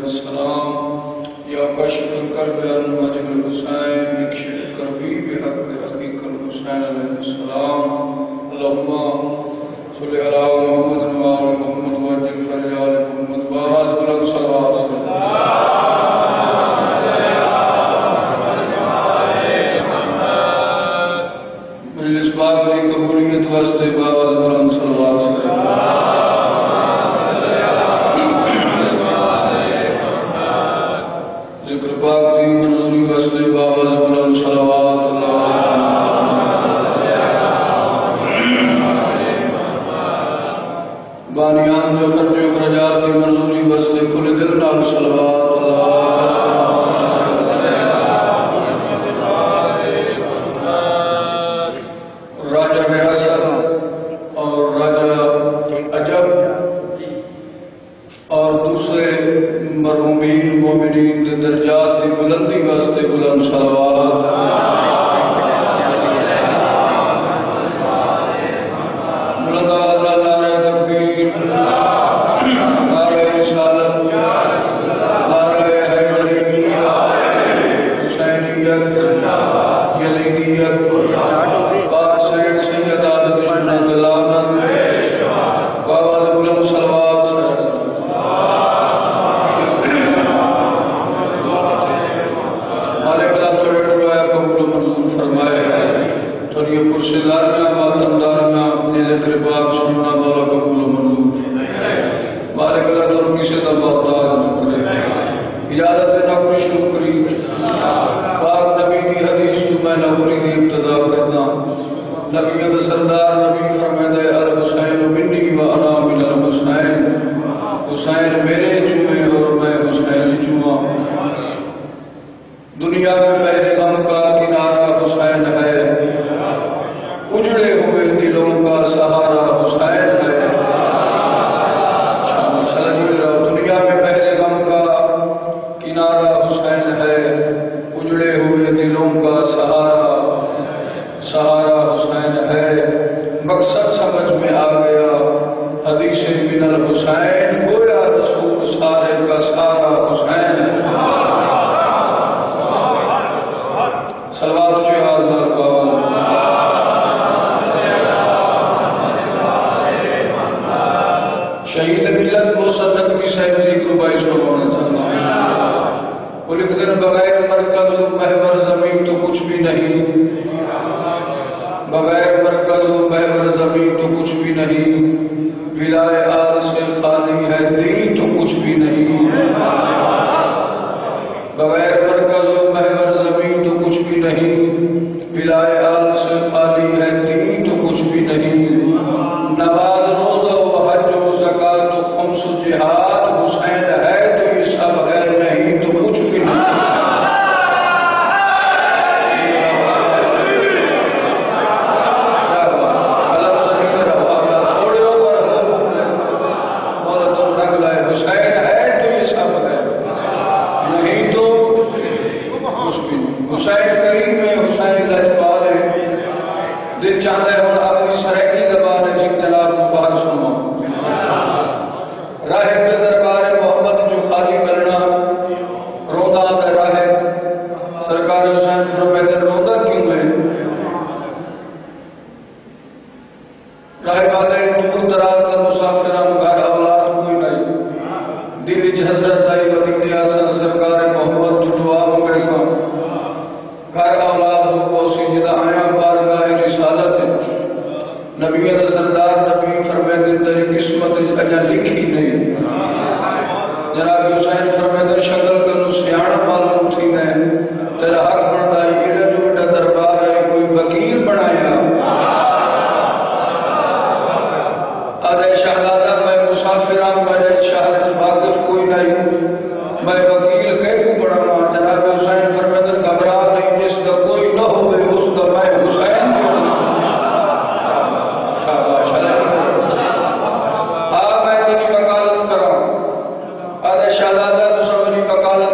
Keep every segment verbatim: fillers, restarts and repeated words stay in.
السلام یا کاشف الکرب المجد الحسین اکشف کربی بحق اخیق الحسین علیہ السلام اللہم صلی علی محمد و آل محمد وجل فریال محمد بعد بلند صلوات مجلس پاک کی قبولیت واسطے بعد بلند صلوات ذکر پاک کی منظوری واسطے بعد بلند صلوات بانیان جو خرچ و خرجات کی منظوری واسطے کھلے دل نال صلوات راجہ ریاست اور راجہ عجب اور دوسرے مرحومین مومنین کے درجات کی بلندی واسطے بلند صلوات بلند آواز نعرہ تکبیر نعرہ رسالت نعرہ حیدریت حسینیت یزیدیت قاسم سید عادت سنت لعنت بابا بلند صلوات ہمارے بلا توڑے ٹھوایا قبول و منظور فرمائے تو یہ کرسی دارنا ماتم دارنا اپنے ذکر پاک سننا والا قبول و منظور ہمارے بلا توڑ کسی طرح بہتاج نہ کرے اجازت نہ کوئی شکری پاک نبی کی حدیث کو میں نوکری دی ابتدا کرنا نبی کا سردار نبی فرمائے الحسین منی و انا من الحسین حسین میرے چوئے اور میں حسین چوئا دنیا میں پہلے غم کا کنارہ حسین ہے اجڑے ہوئے دلوں کا سہارا حسین ہے دنیا میں پہلے غم کا کنارہ حسین ہے اجڑے ہوئے دلوں کا سہارا سہارا حسین ہے مقصد سمجھ میں آ گیا حدیث من الحسین گویا رسول سارے کا سارا حسین ہے صلوات شہاد نربان شہید ملت مصدق کی سیدری کو باعث کو ہونا چاہتا ہے وہ لکھتے ہیں بغیر مرکز و محور زمین تو کچھ بھی نہیں بغیر مرکز و محور زمین تو کچھ بھی نہیں ولائے آل سے خالی ہے دین تو کچھ بھی نہیں بغیر مرکز و محور زمین تو کچھ بھی نہیں ولائے آل سے خالی ہے دین تو کچھ بھی نہیں نماز روزہ و حج و زکات و خمس و جہاد حسین ہے تو یہ سب غیر نہیں تو کچھ بھی نہیں حسین کریم میں حسین لجپال ہے دل چاہتا ہے اور اپنی سرحدی زبان ہے جن جناب کو باہر سنو راہ ابن دربار محمد جو خالی ملنا روندہ آتا راہ سرکار حسین فرمائے روندہ کیوں ہے راہ بادے دور دراز کا مسافران گھر اولاد کوئی نہیں دل اچ حسرت آئی مدینہ آسان سرکار محمد تو دعا مگے سا گھر اولاد ہو پوسی جدہ آیا بارگاہ رسالت نبی سردار نبی فرمائے تیری قسمت اجا لکھی نہیں جناب حسین فرمائے شکل کنو سیاڑ معلوم تھی میں تیرا حق بڑھتا ہے یہ جو بیٹا دربار ہے کوئی وکیل بنایا آدھے شہدادہ میں مسافران میرے شہر واقف کوئی نہیں میں وکیل کہہ کو بڑھانا جناب حسین فرمائے گھبرا نہیں جس کا کوئی نہ ہوئے اس کا میں حسین آ میں تیری وکالت کرا آدھے شہدادہ تو سمجھی وکالت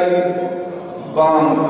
آئی بام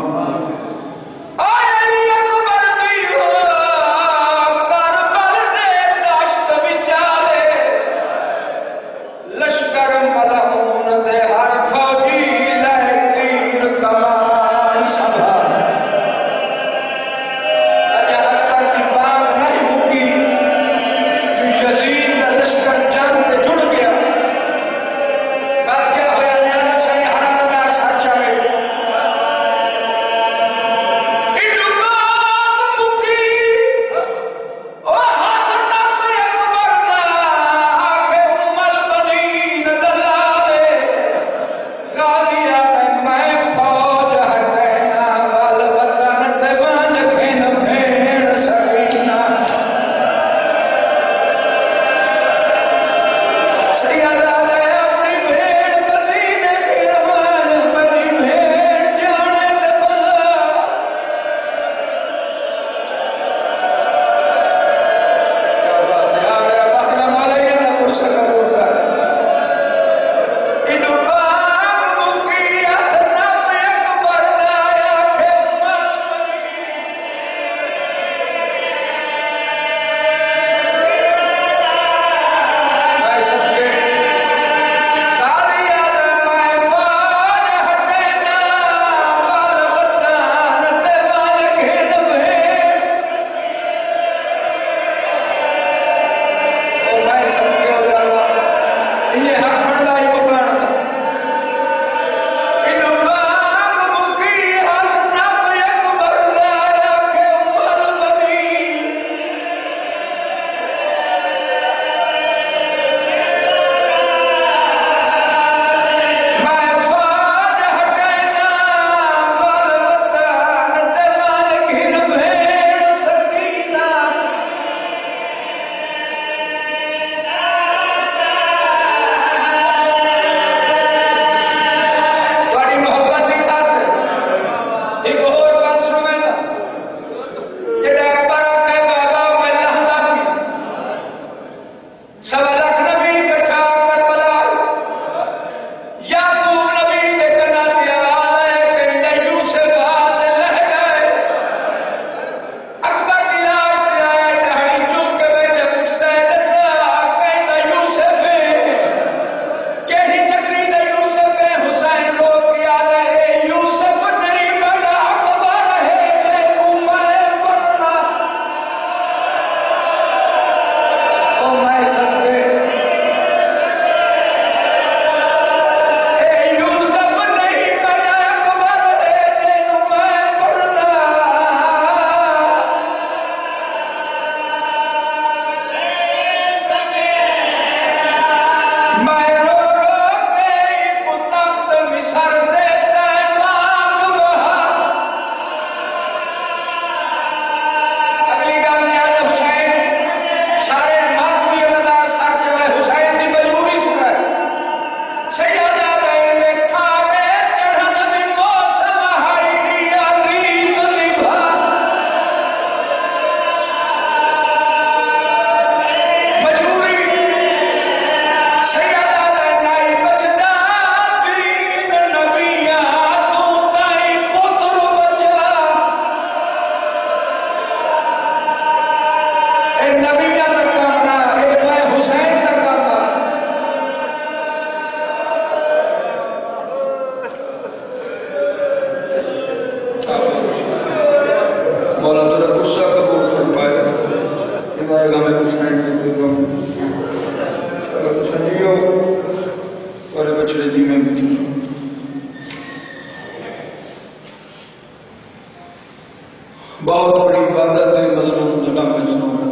بہت بڑی عبادت ہے مظلوم جگہ میں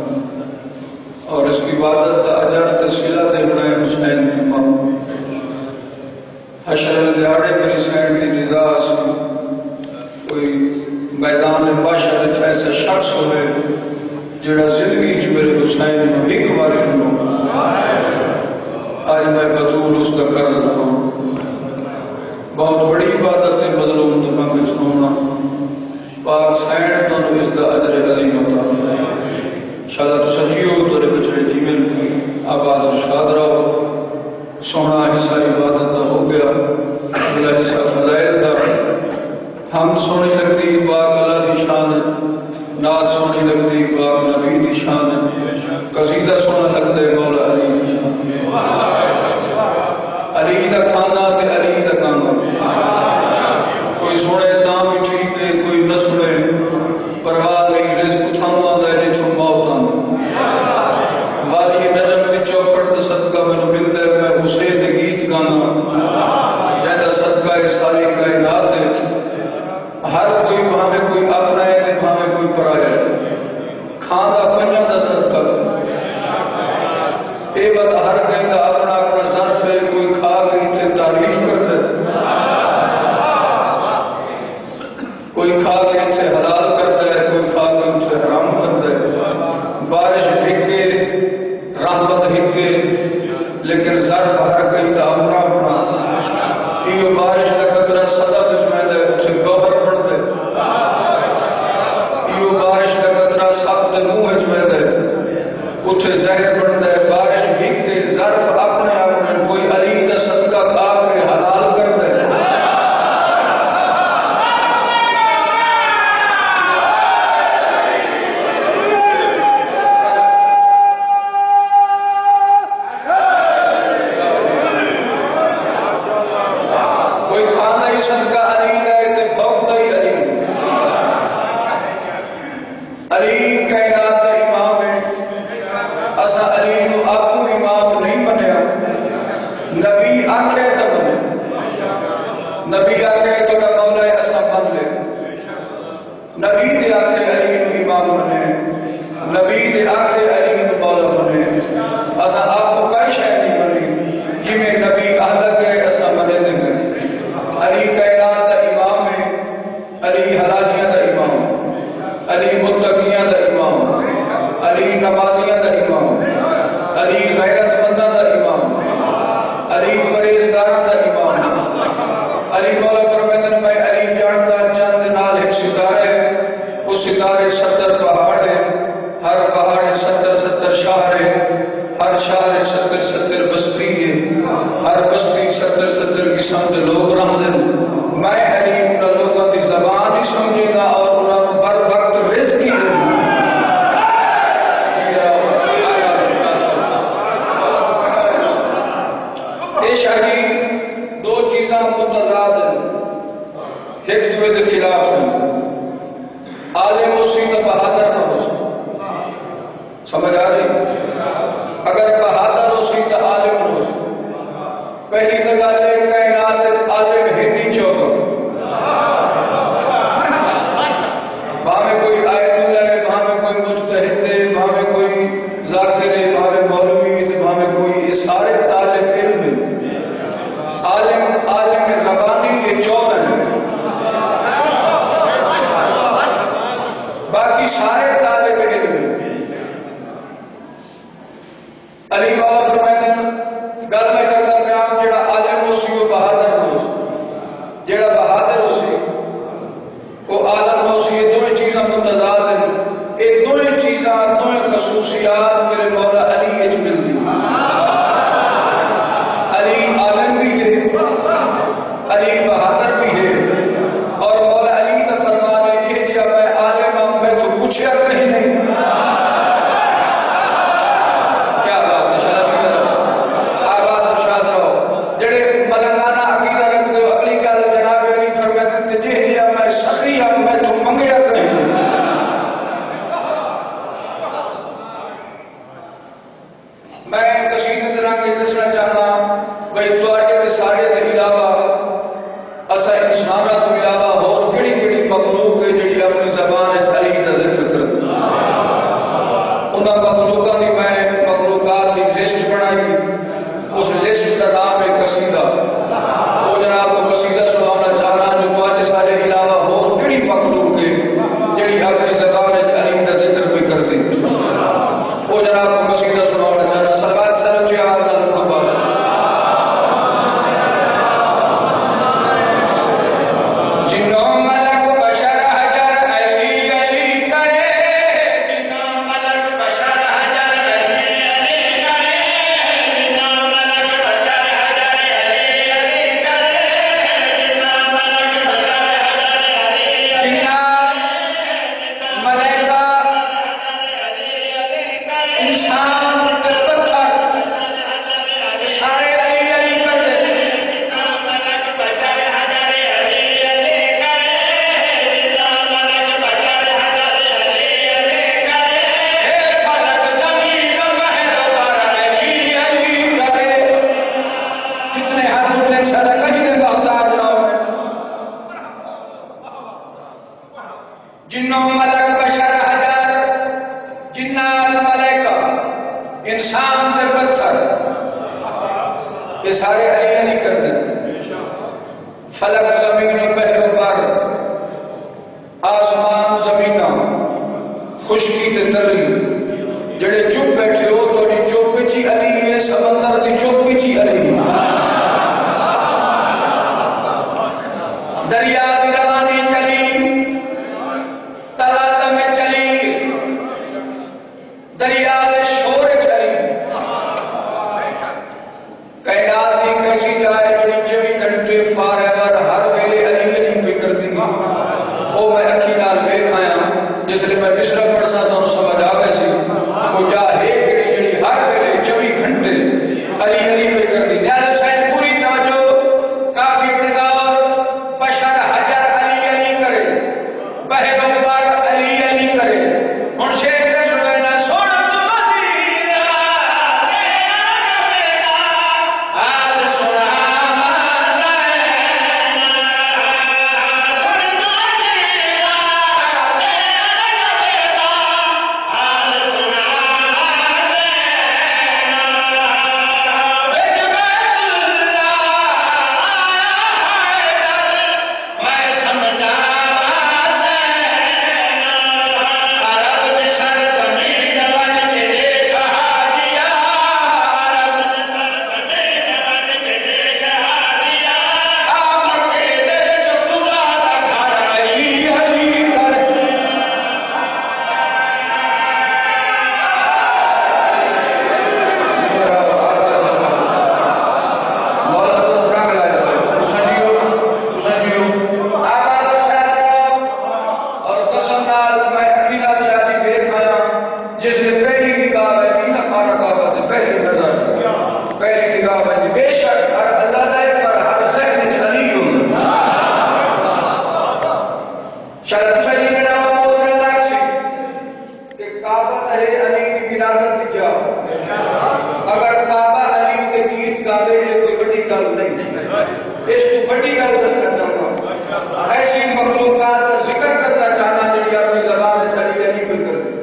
سنو اور اس کی عبادت کا اجر تسلط ابن حسین کی ماں حشر دیاڑے میں حسین کی رضا سے کوئی میدان باشر ایسا شخص ہوئے جڑا زندگی چ میرے حسین میں ایک بار سنو آج میں بطول اس کا قرض رہا ہوں. بہت بڑی عبادت ہے مظلوم جگہ میں سنونا. پاک سائن تو اس کا اجر عظیم ہوتا ہے. شاید تو سجیو تو بچڑے جیون آباد و شاد رہو. سونا حصہ عبادت کا ہو گیا. اگلا حصہ فضائل کا اے بات ہر کہیں دا اپنا اپنا ظرف ہے، کوئی کھا گئی تھے تعریف کرتا ہے، کوئی کھا گئی تھے حلال کرتا ہے، کوئی کھا گئی تھے حرام کرتا ہے، بارش ہکے رحمت ہکے، لیکن ظرف ہر کہیں دا اپنا اپنا، یہ بارش کا قطرہ صدا بچمائے دے اسے گوہر پڑھ دے، یہ بارش کا قطرہ سخت منہ بچمائے دے اسے زہر پڑھ دے، بارش ہکے ظرف اپنے اپنے، کوئی علی دا صدقہ کھا کے حلال کر دے، پتھر یہ سارے علی علی کر دیں فلک زمین پہلو پر آسمان زمینہ خشکی تے تری جڑے چپ بیٹھے ہو تو چپ چی علی ہے سمندر دی چپ چی علی دریا دی روانی چلی تلات میں چلی دریا دے شور چلی کائنات دی کیسی جائے جڑی چوبی گھنٹے فارغ ہر ویلے علی علی بھی کر دی او میں اکھی نال ویکھ آیا جس لئے میں پچھلا پڑھسا تو سمجھ آ گئے سی وہ جا ہے کہ جڑی ہر ویلے چوبی گھنٹے علی علی بھی کر دی نیاز حسین پوری توجہ کافی اقتدار بشر حجر علی علی کرے پہلو پر علی علی کرے ان شیخ کا سنینا سونا تو مدینہ آل سنا ایسی مخلوقات کا ذکر کرنا چاہنا جڑی اپنی زبان میں کھڑی علی کوئی کر دے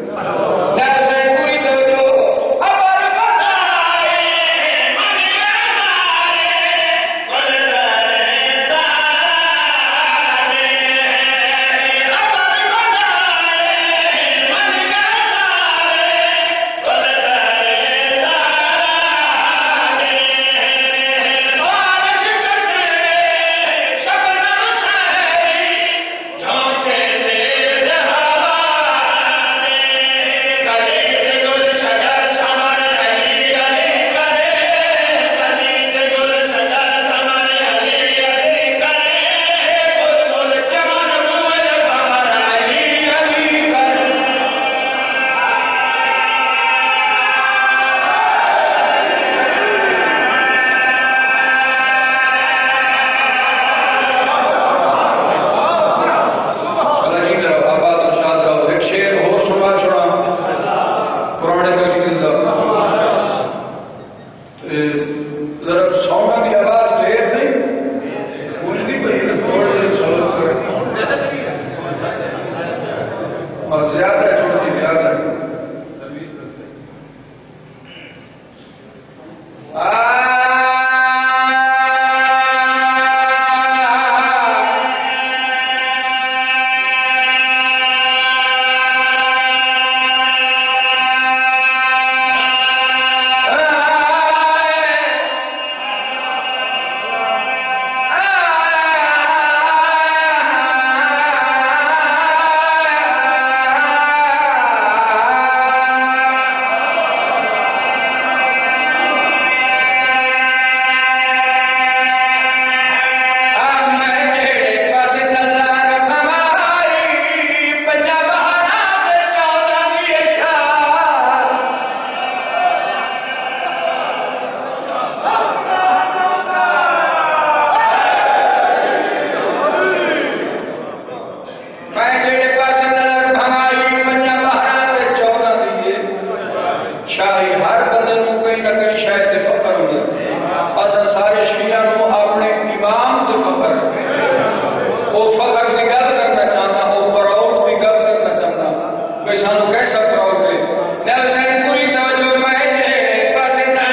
سانو کیسا پراؤڈ ہے.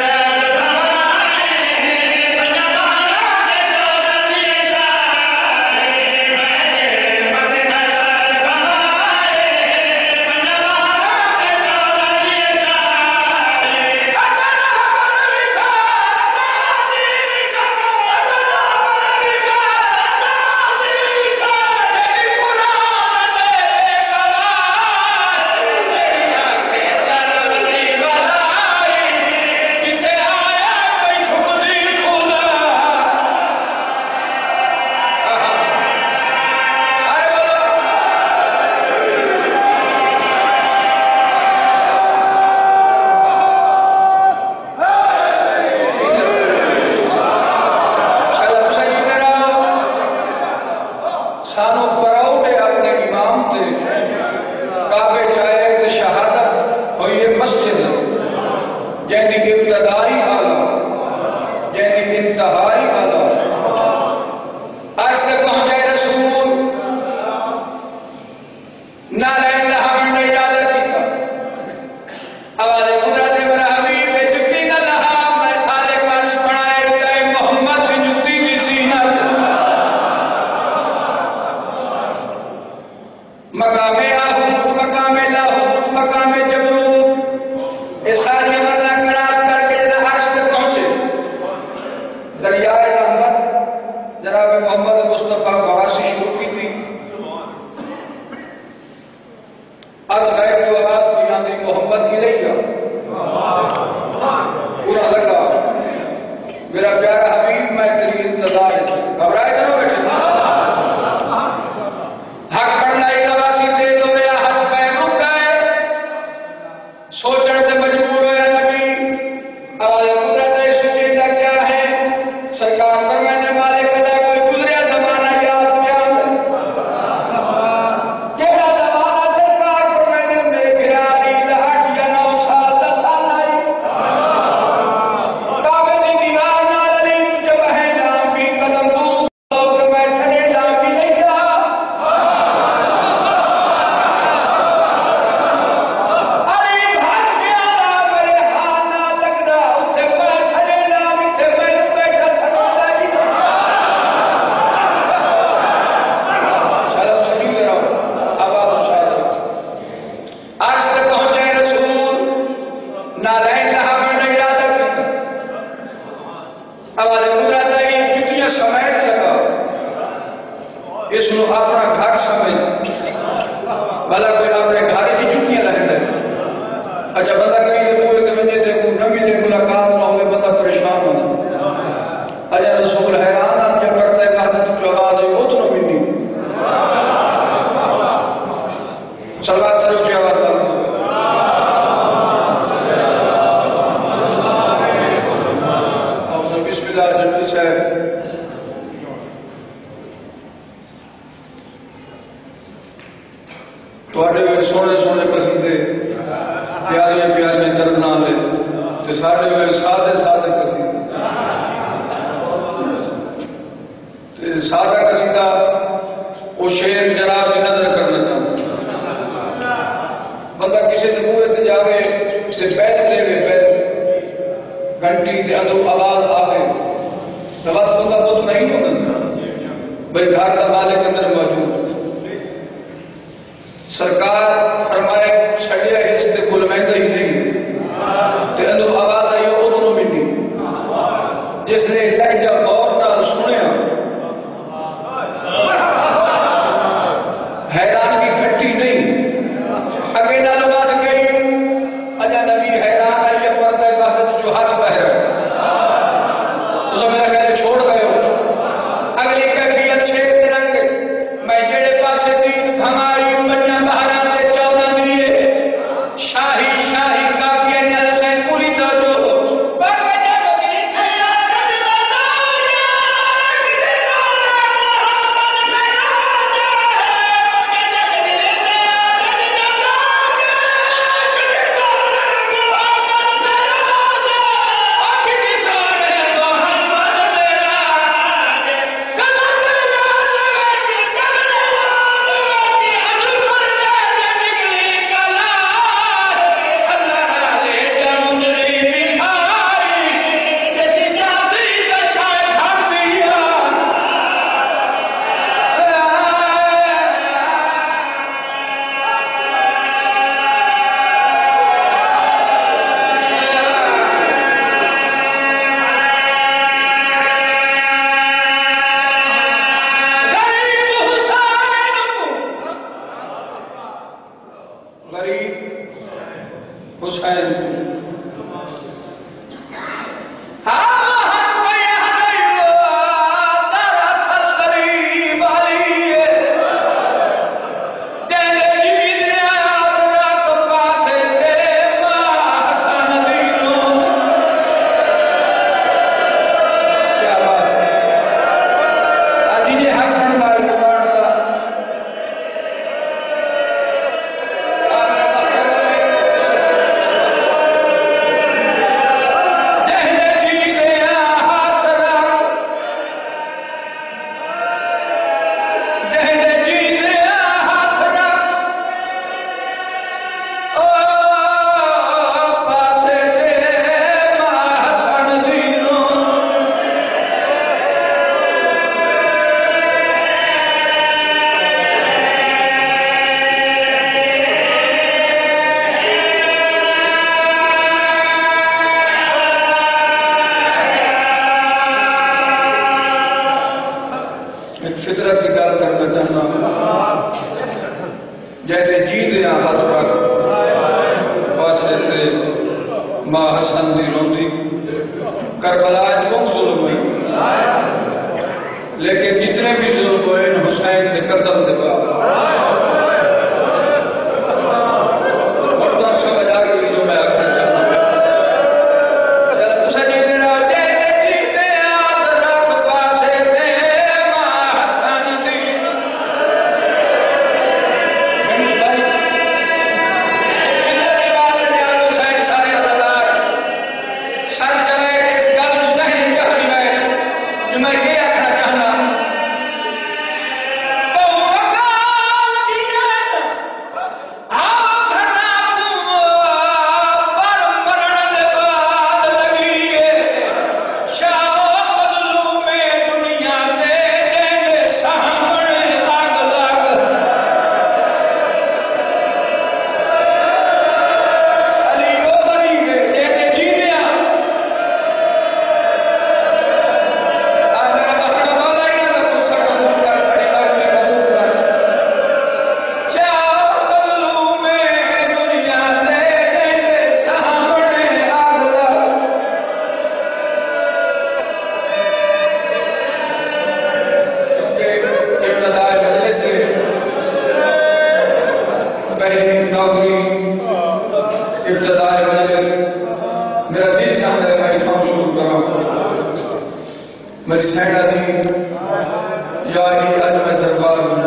میری سینڈا دی یا علی اج میں دربار میں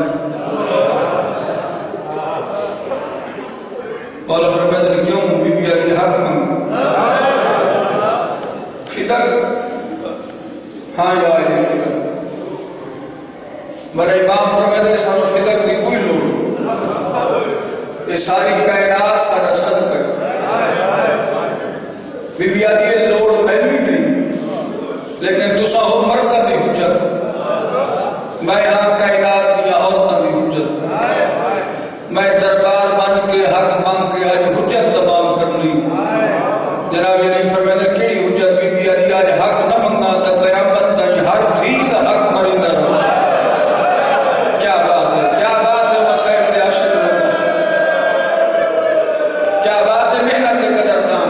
مولا فرماتے ہیں کیوں بی بی علی حق منگ فدر ہاں یا علی فدر میرے امام فرماتے ہیں سانو فدر دی کوئی لوڑ یہ ساری کائنات سارا صدق ہے بی بی علی لوڑ میں بھی نہیں لیکن تسا ہو مردہ دی حجت میں یہاں کائنات دیا عورتاں دی حجت میں دربار بن کے حق مانگ کے آج حجت تمام کرنی جناب علی فرماتے ہیں کیڑی حجت بی بی علی آج حق نہ منگا تا قیامت تائیں ہر تھی دا حق مریندہ رہا کیا بات ہے کیا بات ہے مسائل دے عشر کیا بات ہے محنت دے قدردان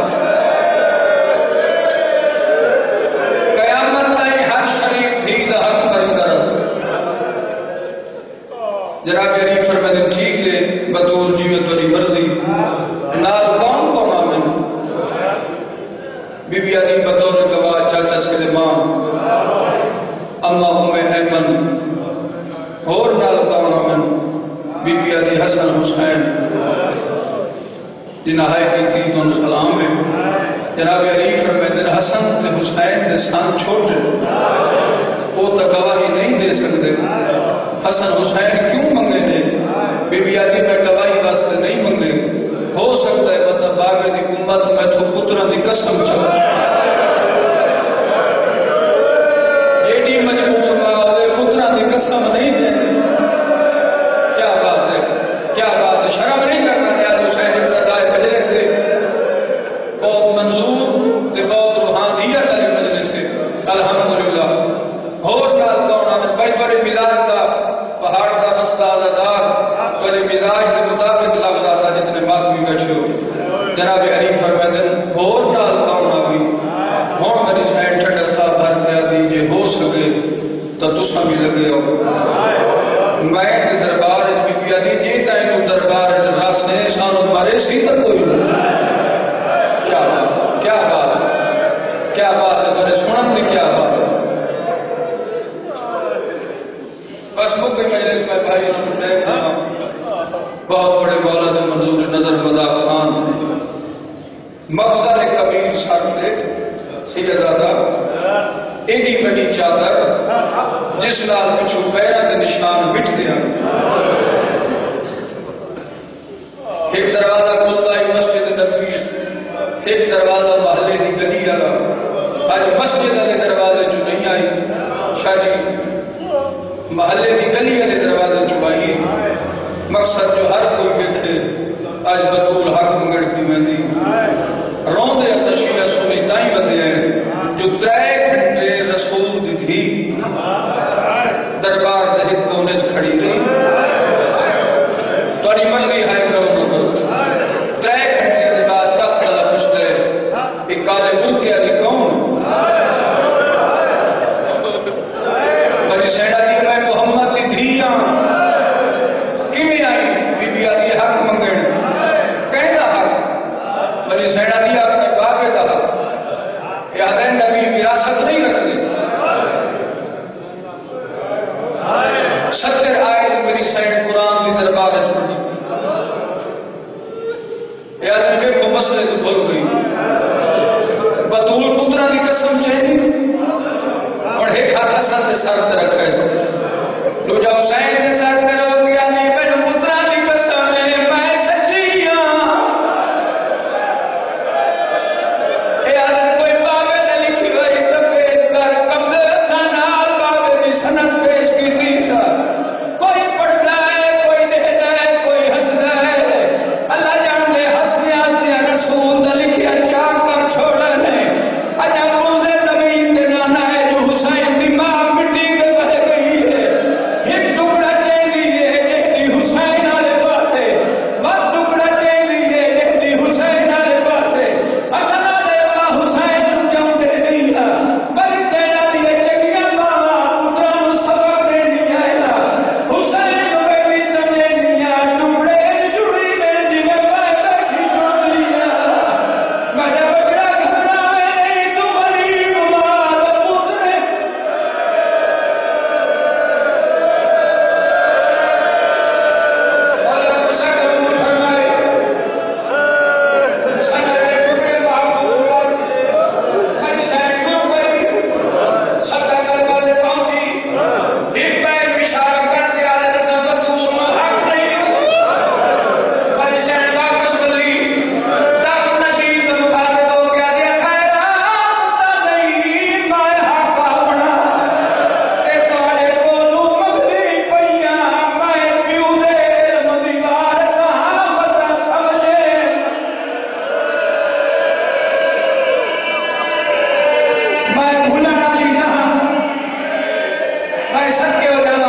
جناب علی فرماتے ہیں ٹھیک ہے بطور جی میں تیری مرضی نال کون کون آمن بی بی علی بطور گواہ چاچا سلیمان اما ام ایمن اور نال کون آمن بی بی علی حسن حسین جنہائی کی تھی تو سلام میں جناب علی فرماتے ہیں حسن تے حسین دے سان چھوٹے وہ تو گواہی نہیں دے سکتے حسن حسین کیوں منگے نے بی بی علی میں گواہی واسطے نہیں منگے ہو سکتا ہے مطلب باغے دی امت میں تو پترہ دی قسم چھو ایڈی مجبور ماں ہوئے پترہ دی قسم نہیں جائے کیا بات ہے کیا بات ہے شرم نہیں کرنا نیاز حسین ابتدائی مجلس سے بہت منظور تے بہت روحانیت علی مجلس سے الحمدللہ اور نال کون آمد بھائی بڑے مزاج دا پہاڑ دا رستہ دار بڑے مزاج دے مطابق لگ جاتا جتنے بات بھی بیٹھے ہو جناب علی فرماتے ہیں اور نال کون آگی ہون میری سائن چھٹا صاحب بھر کیا دیجئے ہو سکے تو تسا بھی لگے ہو میں دے دربار بی بی علی جیتا ہے تو دربار راستے سانو مارے سی تک کوئی کیا بات کیا بات کیا بات ہے میرے سنن میں کیا بات ہے بس مکہ مجلس میں بھائی نمبر دیکھا بہت بڑے مولد منظور نظر مدا خان مقصد کبیر سکتے سیدادہ ایڈی بڑی چادر جس نال پچھو پیرہ کے نشان مٹ دیا ایک دروازہ کلتائی مسجد نبوی ایک دروازہ محلے دی گلی آگا آج مسجد علی دروازے جو نہیں آئی شاید محلے کی گلی علی دروازے چھپائی مقصد جو ہر کوئی دیکھے آج بطول حق منگڑ کی مہندی روندے ایسا شیعہ سنی تائیں بدے ہیں جو ترائے گھنٹے رسول دی تھی دربار دہت کونے سے کھڑی تھی تو انہی مرضی ہے کرو نہ کرو ترائے گھنٹے کے بعد تخت اللہ پشتے ایک کالے ملک کے علی کون بڑی سینڈا دی میں محمد دی دھیاں کیویں آئی بی بی علی حق منگن کہندا حق بڑی سینڈا دی اپنے باپے دا حق یاد ہے نبی وراثت نہیں رکھتے ستر آیت میری سینڈ قرآن دی دربار چھوڑی یاد ہے میں کو مسئلے تو بھول گئی بطول پترہ دی قسم چاہیے اور ایک ہاتھ حسن دے سر تے رکھا ہے تو جب حسین نے سر تے رو دیا نہیں میں پترا دی قسم ہے میں سچی ہاں اے آدھر کوئی بابے نے لکھی ہوئی تو پیش کر قبل تنال بابے دی سنت پیش کی تھی سا میں بھولا علی نہ میں صدقے ہو جاوا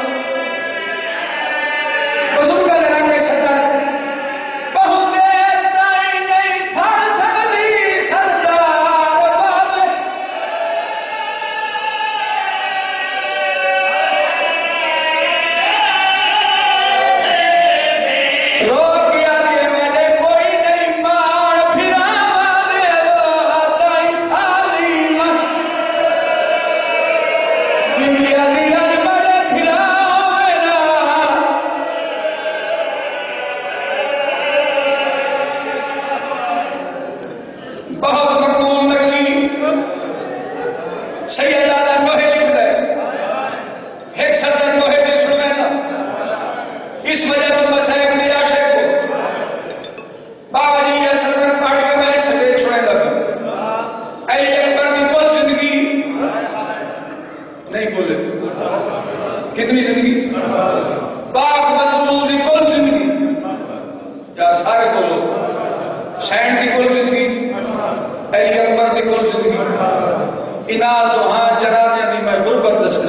بزرگ رنگ شطر بہت دیر تائی نہیں تھا سکتی سردار بات رو کیا کہ میں نے کوئی نہیں مار پھرا والے تائی سالیم بی علی اجمل پھرا میرا بہت مقبول نگری سید آدھا نوہے لکھ دے ایک صدر نوہے نے سنے نا اس وجہ تو مسائق نیراشے کو بابا جی یہ صدر پاڑھ کے میں سے دیکھ سنے لگا اے اکبر کی کل زندگی نہیں بولے کتنی زندگی باپ بدرود کی کل زندگی یا سارے بولو سینڈ کی کل زندگی اے اکبر کی کل زندگی اناد وہاں جنازیاں دی میں غربت دستی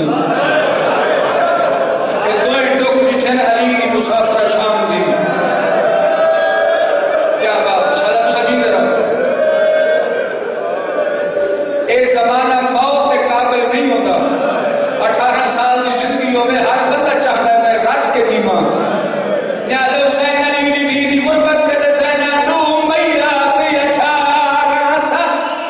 کہ دوئے ڈوک نچھن علی کی مسافر شام دی کیا بات شاید تو سکین دے رہا اے زمانہ موت کے قابل نہیں ہوگا اٹھارہ سال کی زندگیوں میں ہر بندہ چاہتا ہے میں راج کے جیماں نیاز حسین علی دی بھی دی غربت کے دسینا رو میرا بھی اٹھارہ سال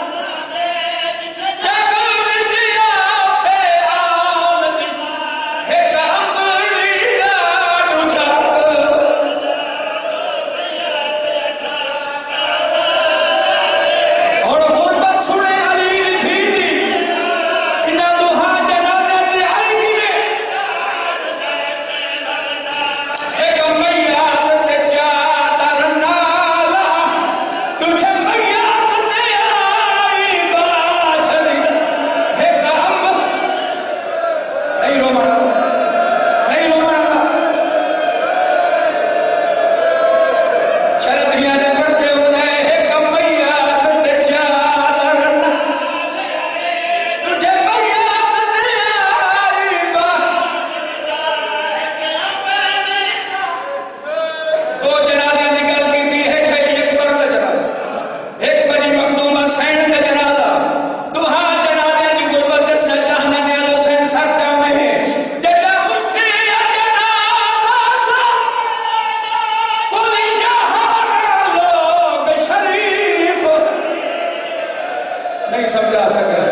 نہیں سمجھا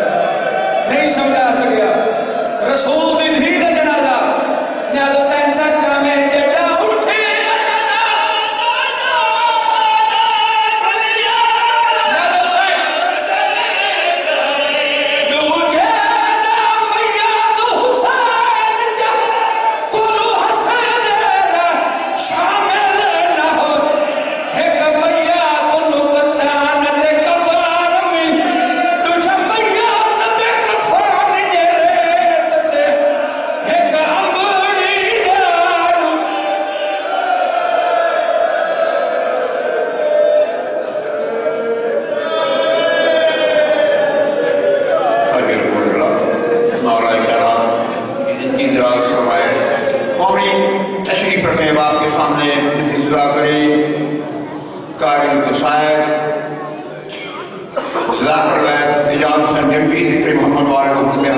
سکیا نہیں سمجھا سکیا رسول بھی دھی دا جنازہ نیاز حسین سچا میں جڑا اٹھے محمد